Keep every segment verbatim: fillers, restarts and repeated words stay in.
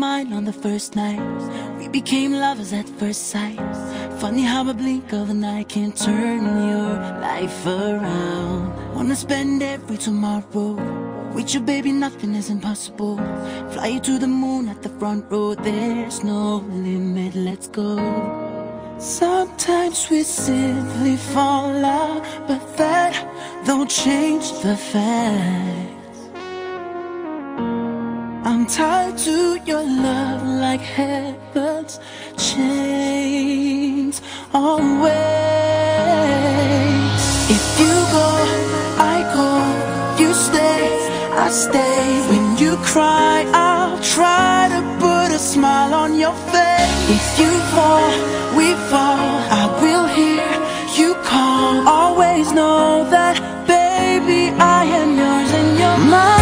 mine on the first night. We became lovers at first sight. Funny how a blink of an eye can turn your life around. Wanna spend every tomorrow with you, baby, nothing is impossible. Fly you to the moon at the front row. There's no limit, let's go. Sometimes we simply fall out, but that don't change the facts. I'm tied to your love like heaven's chains always. If you go, I go. You stay, I stay. When you cry, I'll try to put a smile on your face. If you fall, we fall. I will hear you call. Always know that, baby, I am yours and you're mine.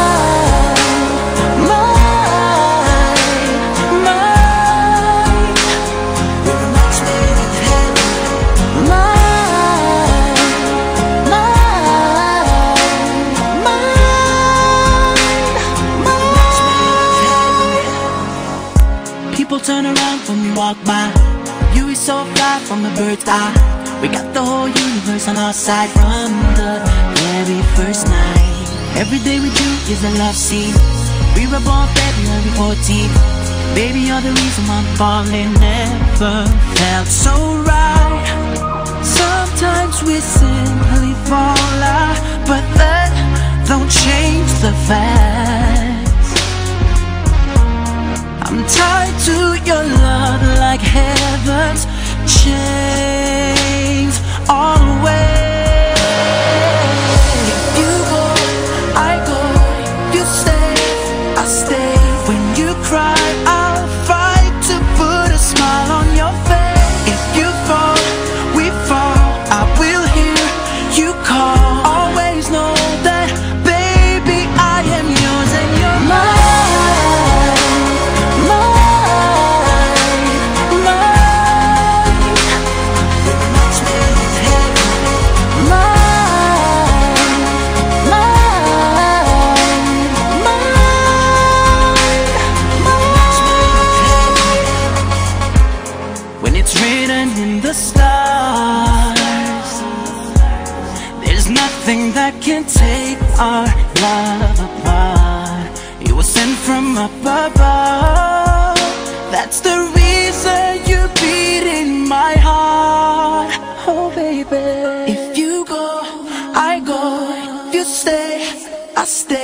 People turn around when we walk by. You is so fly from a bird's eye. We got the whole universe on our side from the very first night. Every day with you is a love scene. We were born February fourteenth. Baby, you're the reason I'm falling. Never felt so right. Sometimes we simply fall out, but that don't change the facts. I'm tied to your love like heaven's chains always. If you go, I go. You stay, I stay. When you cry, I'll fight to put a smile on your face. If you fall, we fall. I will hear you call. Always know that, baby, I am yours and you're mine. In the stars, there's nothing that can take our love apart. You were sent from up above. That's the reason you beat in my heart. Oh baby, if you go, I go. If you stay, I stay.